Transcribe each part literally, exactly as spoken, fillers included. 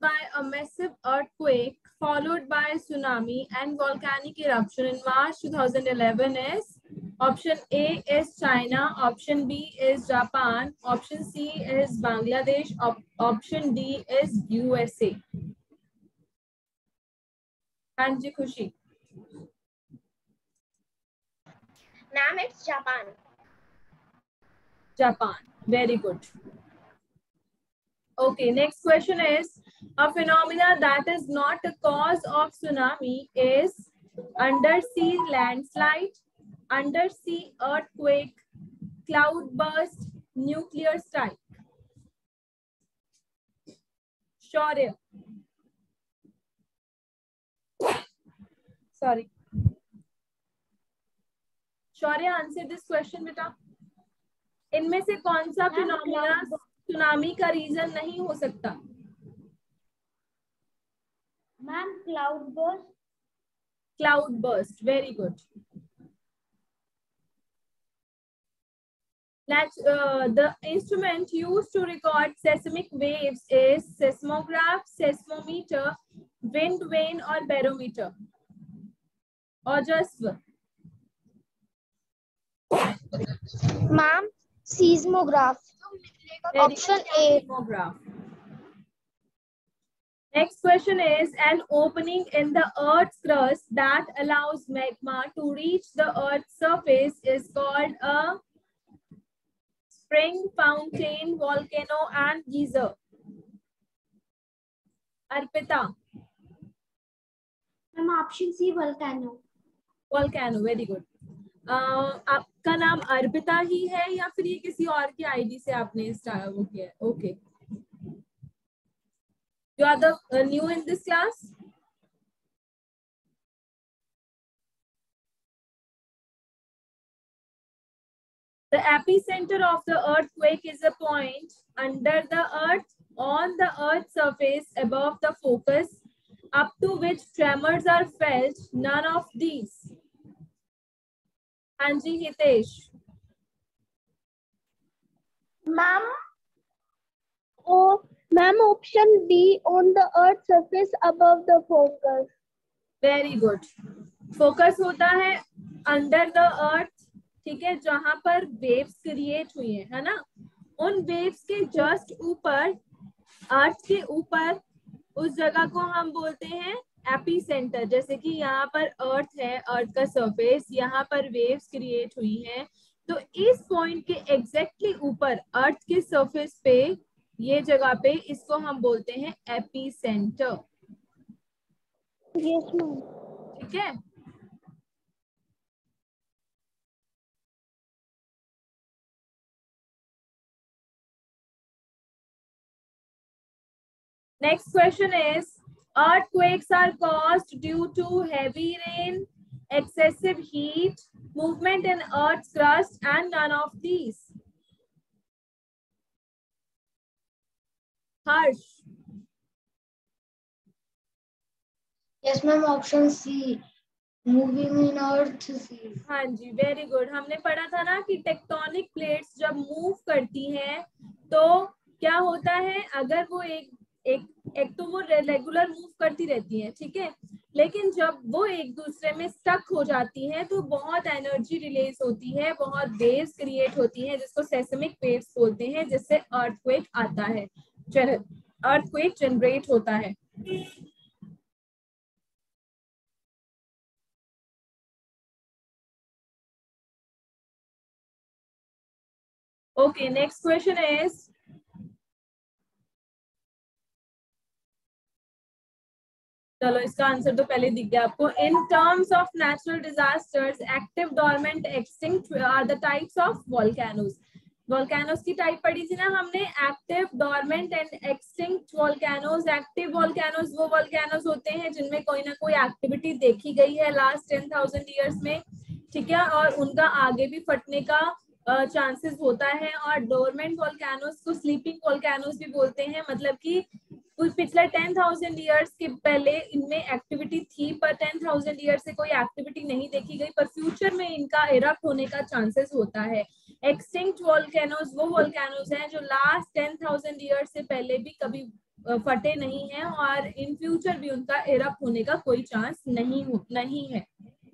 by a massive earthquake followed by tsunami and volcanic eruption in March two thousand eleven is option A is China, option B is Japan, option C is Bangladesh, op option D is U S A. हाँ जी खुशी. Ma'am, it's Japan. Japan. Very good. Okay, next question is, a phenomena that is not a cause of tsunami is undersea landslide, undersea earthquake, cloud burst, nuclear strike. Shaurya. Sorry. Shaurya, answer this question बेटा. इनमें से कौन सा phenomena tsunami का reason नहीं हो सकता? Ma'am cloud burst. Cloud burst. Very good. That's, uh, the instrument used to record seismic waves is seismograph, seismometer, wind vane or barometer. Ojasva. Ma'am, seismograph. Option A. Seismograph. Next question is, an opening in the Earth's crust that allows magma to reach the Earth's surface is called a spring, fountain, volcano and geyser. Arpita. Ma'am, option C, volcano. Volcano, very good. uh, आपका नाम अर्पिता ही है या फिर ये किसी और की ID से आपने स्टार्ट वो किया? Okay. You are the uh, new in this class? The epicenter of the earthquake is a point under the earth, on the earth's surface, above the focus, up to which tremors are felt. None of these. Anji Hitesh. Ma'am, oh, ma'am, option D, on the earth's surface above the focus. Very good. Focus होता है under the earth, ठीक है, जहां पर waves create हुई है, है ना? उन waves के just ऊपर, अर्थ के ऊपर, उस जगह को हम बोलते हैं एपी सेंटर. जैसे कि यहाँ पर अर्थ है, अर्थ का सरफेस, यहाँ पर वेव्स क्रिएट हुई हैं, तो इस पॉइंट के एग्जैक्टली ऊपर अर्थ के सरफेस पे, ये जगह पे, इसको हम बोलते हैं एपी सेंटर. Yes ma'am. ठीक है. Next question is, earthquakes are caused due to heavy rain, excessive heat, movement in Earth's crust, and none of these. Harsh. Yes ma'am, option C, moving in earth sea. हाँ जी, very good. हमने पढ़ा था ना कि tectonic plates जब move करती हैं तो क्या होता है, अगर वो एक एक एक तो वो रेगुलर मूव करती रहती हैं, ठीक है, लेकिन जब वो एक दूसरे में स्टक हो जाती हैं तो बहुत एनर्जी रिलीज होती है, बहुत वेव्स क्रिएट होती हैं, जिसको सेस्मिक वेव्स बोलते हैं, जिससे अर्थक्वेक आता है, अर्थक्वेक जनरेट होता है. Okay, next question is, चलो इसका आंसर तो पहले दिख गया आपको. In terms of natural disasters, active, dormant, extinct are the types of volcanoes. Volcanoes की टाइप पढ़ी थी ना हमने, active, dormant and extinct volcanoes. Active volcanoes वो वोल्केनोज होते हैं जिनमें कोई ना कोई एक्टिविटी देखी गई है लास्ट टेन थाउजेंड ईयर्स में, ठीक है, और उनका आगे भी फटने का चांसेस uh, होता है. और डोरमेंट वोल्केनोज को स्लीपिंग वोल्केनोज भी बोलते हैं, मतलब कि कुछ पिछले टेन थाउजेंड ईयर्स के पहले इनमें एक्टिविटी थी, पर टेन थाउजेंड ईयर से कोई एक्टिविटी नहीं देखी गई, पर फ्यूचर में इनका इरप्ट होने का चांसेस होता है. एक्सटिंक्ट वोल्केनोज वो वोल्केनोज हैं जो लास्ट टेन थाउजेंड ईयर से पहले भी कभी फटे नहीं हैं और इन फ्यूचर भी उनका इरप्ट होने का कोई चांस नहीं हो नहीं है।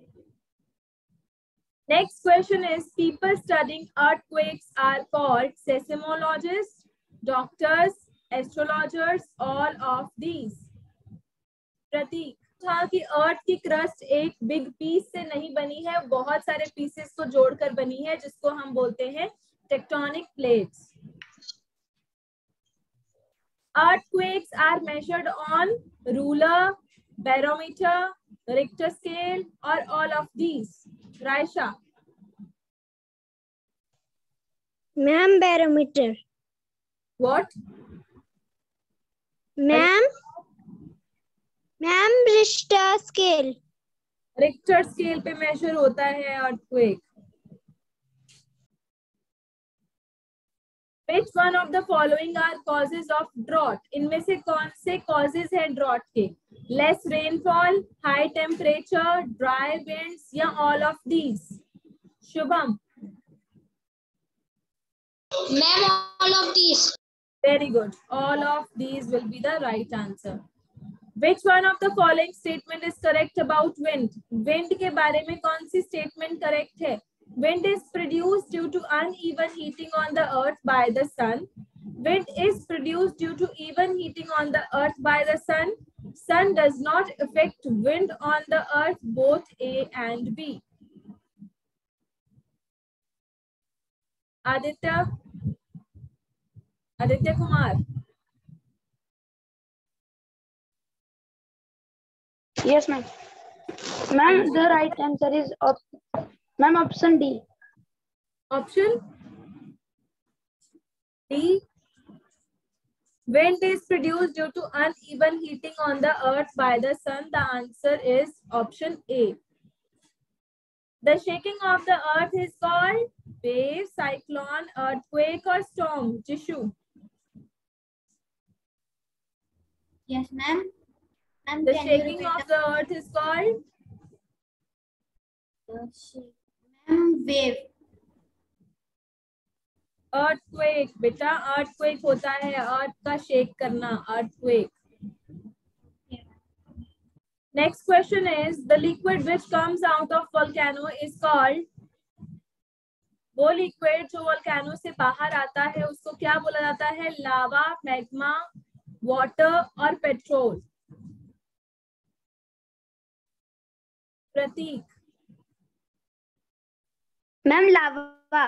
Next question is, people studying earthquakes are called seismologists, doctors, astrologers, all of these. प्रतीक था कि अर्थ की क्रस्ट एक बिग पीस से नहीं बनी है, बहुत सारे पीसेस को जोड़कर बनी है, जिसको हम बोलते हैं tectonic plates. Earthquakes are measured on ruler, barometer, Richter scale, or all of these. Raisha. Ma'am, barometer. What? Ma'am, ma'am, Richter scale. Richter scale पे measure होता है earthquake. Which one of the following are causes of drought? इनमें से कौन से causes है drought के? Less rainfall, high temperature, dry winds या all of these? Shubham. Ma'am, all of these. Very good. All of these will be the right answer. Which one of the following statement is correct about wind? Wind के बारे में कौन सी statement correct है? Wind is produced due to uneven heating on the earth by the sun. Wind is produced due to even heating on the earth by the sun. Sun does not affect wind on the earth, both A and B. Aditya? Aditya Kumar? Yes, ma'am. Ma'am, the right answer is op ma'am, option D. Option D. Wind is produced due to uneven heating on the earth by the sun. The answer is option A. The shaking of the earth is called wave, cyclone, earthquake, or storm. Jishu. Yes, ma'am. The shaking of the earth is called ma'am, wave. earthquake. बेटा earthquake होता है earth का shake करना, earthquake. Next question is, the liquid which comes out of volcano is called, वो liquid जो volcano से बाहर आता है उसको क्या बोला जाता है? लावा, मैग्मा, वाटर और petrol. Prateek. Ma'am, lava.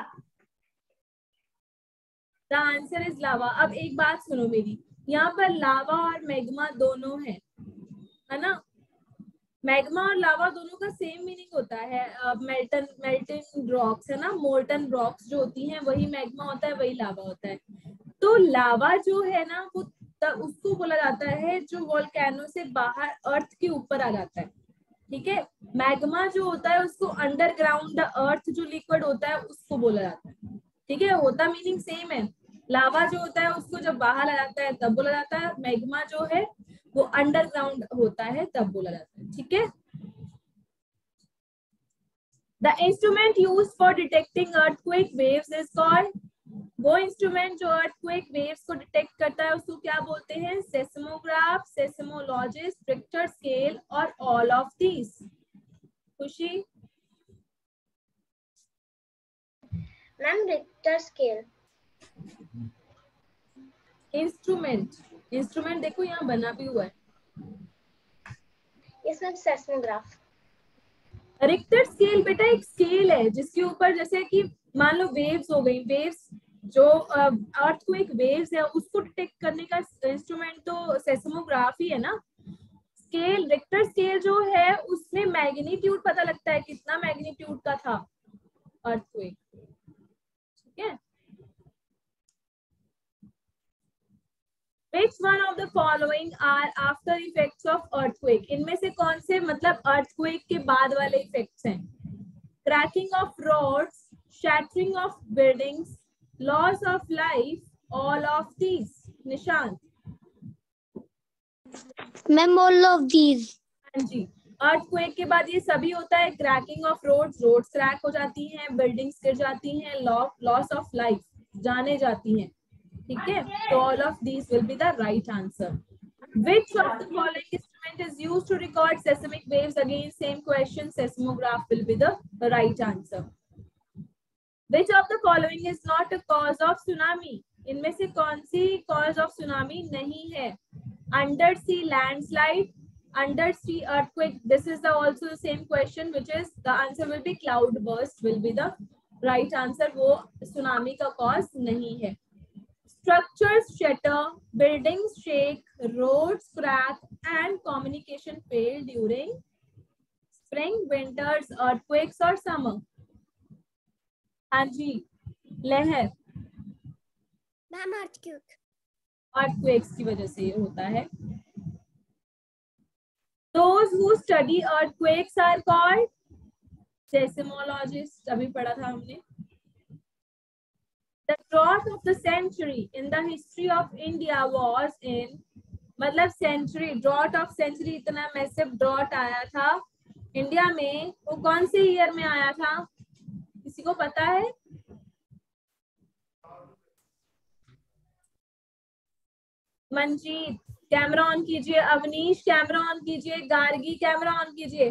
The answer is lava. अब एक बात सुनो मेरी, यहाँ पर लावा और मैग्मा दोनों है, है ना? मैग्मा और लावा दोनों का सेम मीनिंग होता है. मेल्टन मेल्टिंग रॉक्स है ना, मोल्टन रॉक्स जो होती हैं वही मैग्मा होता है, वही लावा होता है. तो लावा जो है ना वो उसको बोला जाता है जो वोल्केनो से बाहर अर्थ के ऊपर आ जाता है. ठीक है. मैग्मा जो होता है उसको अंडरग्राउंड अर्थ जो लिक्विड होता है उसको बोला जाता है. ठीक है. होता मीनिंग सेम है. लावा जो होता है उसको जब बाहर आ जाता है तब बोला जाता है. मैग्मा जो है वो अंडरग्राउंड होता है तब बोला जाता है. ठीक है. The instrument used for detecting earthquake waves is called, वो इंस्ट्रूमेंट जो earthquake waves को डिटेक्ट करता है उसको क्या बोलते हैं? सेस्मोग्राफ, सेस्मोलॉजिस्ट, रिक्टर स्केल और all of these. Khushi. Ma'am, Richter scale. Instrument instrument देखो यहाँ बना भी हुआ है. Yes ma'am, seismograph. Richter scale बेटा एक स्केल है जिसके ऊपर जैसे कि मान लो वेव्स हो गई, वेव्स जो अर्थक्वेक वेव्स है उसको डिटेक्ट करने का इंस्ट्रूमेंट तो सेस्मोग्राफ ही है ना. स्केल, रिक्टर स्केल जो है उसमें मैग्नीट्यूड पता लगता है कितना मैग्नीट्यूड का था अर्थक्वेक. ठीक है. Which one of the following are after effects of earthquake? इनमें से कौन से मतलब earthquake के बाद वाले effects हैं? Cracking of roads, shattering of buildings, loss of life, all of these. Nishant. Ma'am, all of these. हाँ जी. earthquake के बाद ये सभी होता है. cracking of roads, roads crack हो जाती हैं, buildings गिर जाती हैं, loss of life, जाने जाती हैं. ठीक है, तो all of these will be the right answer. Which of the following instrument is used to record seismic waves? Again, same question. Seismograph will be the right answer. Which of the following is not a cause of tsunami? इनमें से कौन सी cause of tsunami नहीं है? Undersea landslide, undersea earthquake. This is the also the same question, which is the answer will be cloud burst will be the right answer. वो tsunami का cause नहीं है. Structures shatter, buildings shake, roads crack, and communication fail during spring, winters, earthquakes or summer. हाँ जी, लहर. Ma'am earthquake. Earthquakes की वजह से ये होता है. Those who study earthquakes are called seismologists. अभी पढ़ा था हमने. The drought of the century in the history of India was in, मतलब century, drought of century, इतना massive drought आया था इंडिया में, वो कौन से ईयर में आया था? किसी को पता है? मंजीत कैमरा ऑन कीजिए, अवनीश कैमरा ऑन कीजिए, गार्गी कैमरा ऑन कीजिए.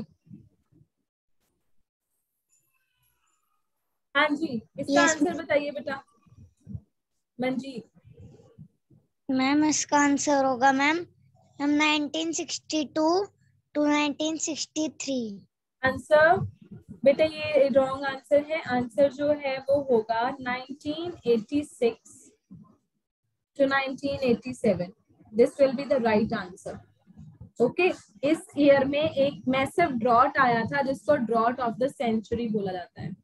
हाँ जी, इसका yes, आंसर बताइए बेटा. मंजीत. मैम इसका आंसर होगा ma'am ma'am nineteen sixty two to nineteen sixty three. Answer बेटा ये रॉन्ग आंसर है. आंसर जो है वो होगा nineteen eighty six to nineteen eighty seven. This will be the right answer. Okay okay? इस ईयर में एक मैसिव ड्रॉट आया था जिसको ड्रॉट ऑफ द सेंचुरी बोला जाता है.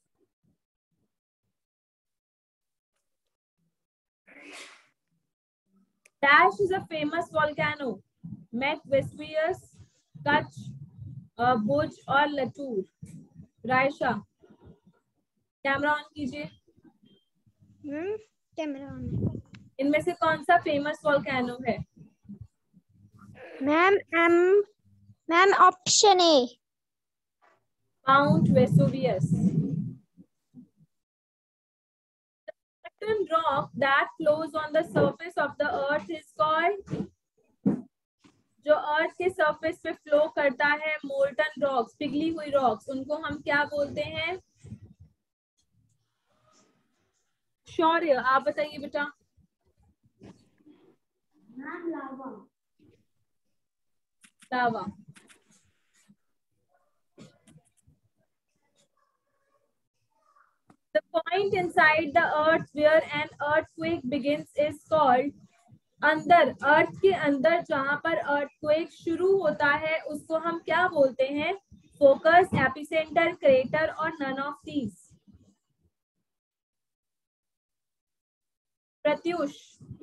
Dash is a famous volcano. Mount Vesuvius, Kutch, uh, Bhuj और लटूर. रायशा कैमरा ऑन कीजिए. Hmm camera on. इनमें से कौन सा फेमस वोल्केनो है? Ma'am M ma'am option A. Mount Vesuvius. Molten rock that flows on the surface of the earth is called, जो अर्थ के surface पे फ्लो करता है, मोल्टन रॉक्स, पिघली हुई रॉक्स, उनको हम क्या बोलते हैं? शौर्य आप बताइए बेटा. लावा. लावा. The point inside the earth where an earthquake begins is called, अंदर, अर्थ के अंदर जहां पर अर्थक्वेक शुरू होता है उसको हम क्या बोलते हैं? फोकस, एपिसेंटर, क्रेटर और none of these. Pratyush.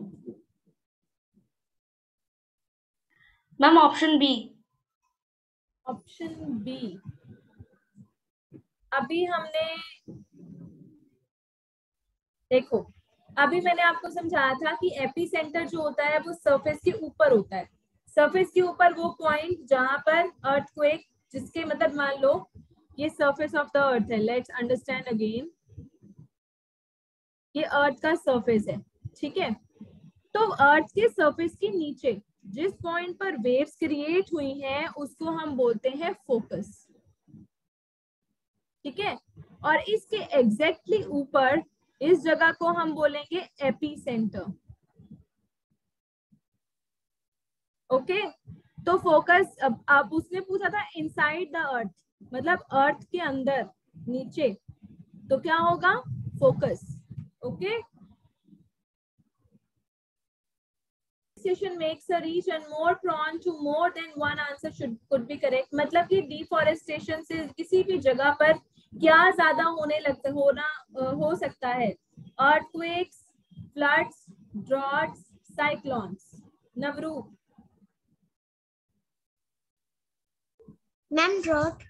Ma'am option B. Option B. अभी हमने देखो, अभी मैंने आपको समझाया था कि एपिसेंटर जो होता है वो सरफेस के ऊपर होता है. सरफेस के ऊपर वो पॉइंट जहां पर अर्थक्वेक, जिसके मतलब मान लो ये सरफेस ऑफ द अर्थ है. लेट्स अंडरस्टैंड अगेन, ये अर्थ का सरफेस है, ठीक है? तो अर्थ के सरफेस के नीचे जिस पॉइंट पर वेव्स क्रिएट हुई हैं उसको हम बोलते हैं फोकस, ठीक है? और इसके एग्जैक्टली ऊपर इस जगह को हम बोलेंगे एपिसेंटर. ओके, तो फोकस, अब आप उसने पूछा था इनसाइड द अर्थ, मतलब अर्थ के अंदर नीचे, तो क्या होगा? Focus. Okay, makes a region more prone to more than one answer should could be correct. मतलब कि डिफॉरेस्टेशन से किसी भी जगह पर क्या ज्यादा होने लगता होना हो सकता है? Earthquakes, floods, droughts, cyclones. Navroop. Ma'am drought.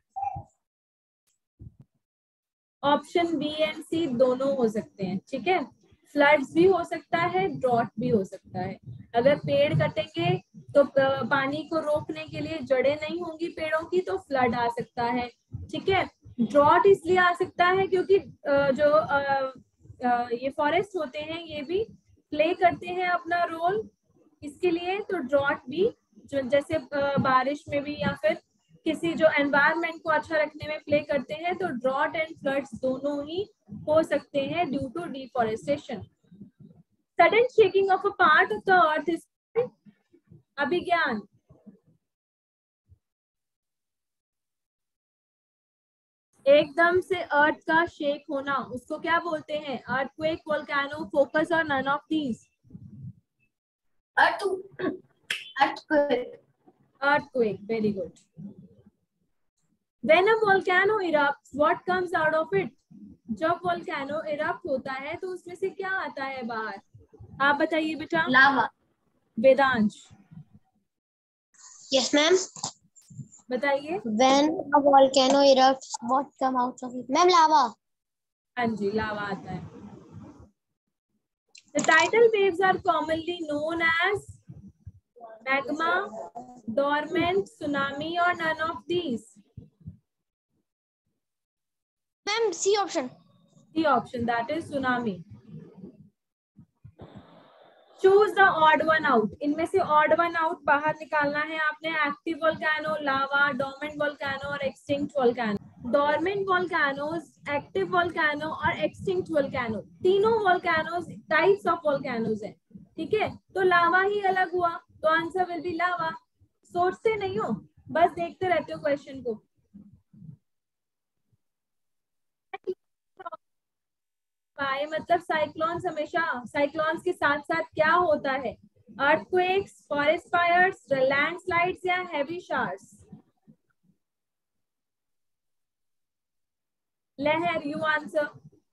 Option B and C दोनों हो सकते हैं, ठीक है? फ्लड्स भी हो सकता है, ड्रॉट भी हो सकता है. अगर पेड़ कटेंगे तो पानी को रोकने के लिए जड़ें नहीं होंगी पेड़ों की, तो फ्लड आ सकता है, ठीक है? ड्रॉट इसलिए आ सकता है क्योंकि जो ये फॉरेस्ट होते हैं ये भी प्ले करते हैं अपना रोल इसके लिए, तो ड्रॉट भी जो जैसे बारिश में भी या फिर किसी जो एनवायरनमेंट को अच्छा रखने में प्ले करते हैं, तो ड्रॉट एंड फ्लड्स दोनों ही हो सकते हैं due to deforestation. Sudden shaking of a part of the earth is Abhigyan. एकदम से अर्थ का शेक होना उसको क्या बोलते हैं? अर्थक्वेक, वोल्केनो, फोकस और none of these? earthquake. Earthquake, very good. When a volcano erupts, what comes out of it? जब volcano erupt होता है तो उसमें से क्या आता है बाहर? आप बताइए बेटा। Lava. Vedansh Yes, ma'am. बताइए। When a volcano erupts, what come out of it? Ma'am, lava. हाँ जी, लावा आता है। The tidal waves are commonly known as magma, dormant, tsunami or none of these? Ma'am, C option. The option, that is tsunami. Choose the odd one out. इनमें से odd one out बाहर निकालना है आपने। Active volcano, lava, dormant volcano और extinct volcano. Dormant volcanoes, active volcano और extinct volcano, तीनों volcanoes types of volcanoes हैं, ठीक है? तो लावा ही अलग हुआ, तो आंसर विल बी लावा। सोचते नहीं हो, बस देखते रहते हो क्वेश्चन को। पाए मतलब साइक्लोन्स, हमेशा साइक्लोन्स के साथ साथ क्या होता है? अर्थक्वेक्स, फॉरेस्ट फायर्स, लैंडस्लाइड्स या heavy showers? Lehar, you answer.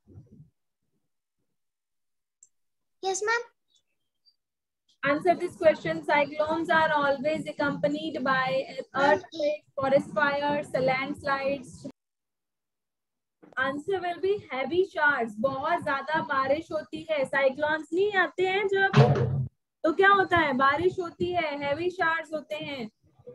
Yes, ma'am. Answer this question. Cyclones are always accompanied by earthquakes, forest fires, landslides. Answer will be heavy showers. बहुत ज्यादा बारिश होती है। साइक्लोन्स नहीं आते हैं जब, तो क्या होता है? बारिश होती है, heavy showers होते हैं।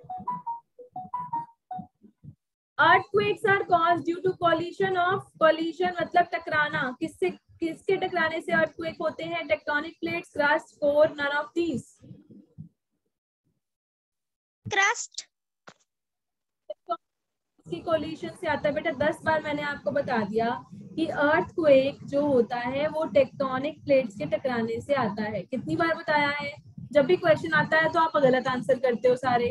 Earthquakes are caused due to collision of, collision मतलब टकराना, किससे किसके टकराने से earthquake होते हैं? Tectonic plates, crust, core, none of these? Crust. की कोलिशन से आता है बेटा। दस बार मैंने आपको बता दिया कि अर्थक्वेक जो होता है वो टेक्टोनिक प्लेट्स के टकराने से आता है। कितनी बार बताया है? जब भी क्वेश्चन आता है तो आप गलत आंसर करते हो सारे।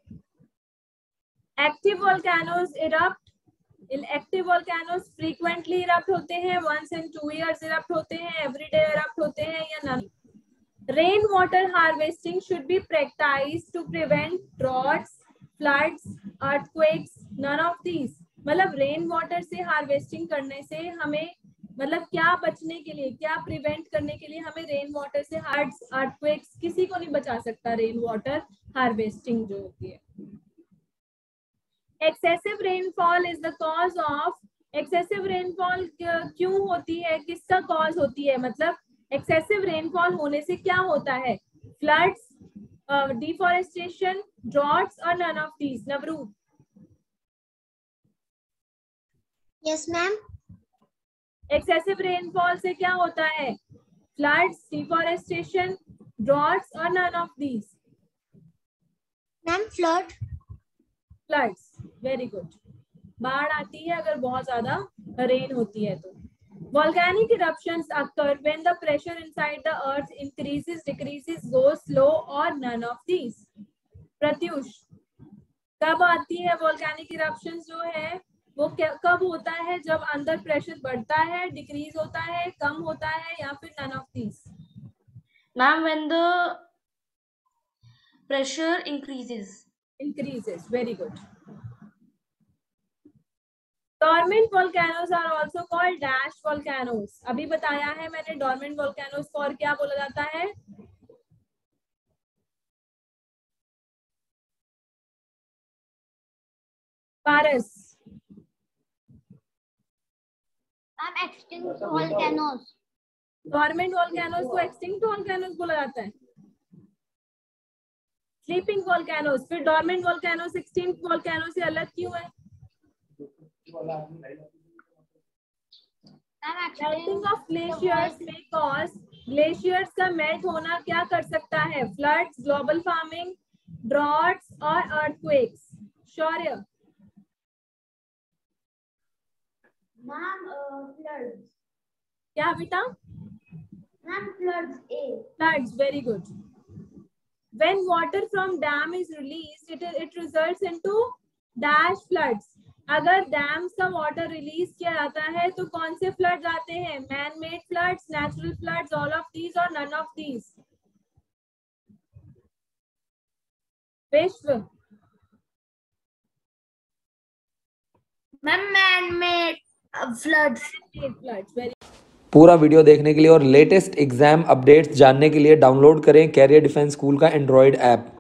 Active volcanoes erupt, active volcanoes frequently erupt होते हैं, once in two years erupt होते हैं, एवरीडे इरप्ट होते हैं या none? Rain water harvesting should be practised to prevent droughts, floods, earthquakes, none of these? मतलब रेन वाटर से harvesting करने से हमें मतलब क्या बचने के लिए, क्या प्रिवेंट करने के लिए हमें रेन वाटर से फ्लड्स, अर्थक्वेक्स, किसी को नहीं बचा सकता रेन वाटर हार्वेस्टिंग जो होती है। Excessive rainfall is the cause of, excessive rainfall क्यों होती है, किसका कॉज होती है? मतलब एक्सेसिव रेनफॉल होने से क्या होता है? फ्लड्स, डिफॉरेस्टेशन, ड्रॉट्स और none of these? Navroop. Yes, ma'am. Excessive rainfall से क्या होता है? फ्लड्स, डिफॉरेस्टेशन, ड्रॉट्स और none of these? Ma'am, flood. Floods, very good. बाढ़ आती है अगर बहुत ज्यादा रेन होती है तो। Volcanic eruptions occur when the pressure inside the earth increases, decreases, goes slow or none of these? Pratyush, कब आती है volcanic eruptions जो है वो कब होता है? जब अंदर प्रेशर बढ़ता है, डिक्रीज होता है, कम होता है या फिर none of these? Ma'am, when the pressure increases. Increases, very good. Dormant volcanoes are also called dash volcanoes. अभी बताया है मैंने dormant volcanoes को और क्या बोला जाता है? पारस। Ma'am, extinct volcanoes. Dormant volcanoes को extinct volcanoes बोला जाता है। Sleeping volcanoes, फिर dormant volcanoes extinct volcanoes से अलग क्यों है? Melting of glaciers may cause glaciers का मेल्ट होना क्या कर सकता है? फ्लड्स, ग्लोबल वार्मिंग, ड्रॉट्स और अर्थक्वेक्स। शौर्य। Ma'am floods. क्या बेटा? Ma'am floods a. Floods, very good. When water from dam is released, it it results into dash floods. अगर डैम्स का वाटर रिलीज किया जाता है तो कौन से फ्लड्स आते हैं? Man made floods, natural floods, all of these और none of these? Vishwa. Ma'am man made floods. Floods, very. पूरा वीडियो देखने के लिए और लेटेस्ट एग्जाम अपडेट्स जानने के लिए डाउनलोड करें कैरियर डिफेंस स्कूल का एंड्रॉयड ऐप।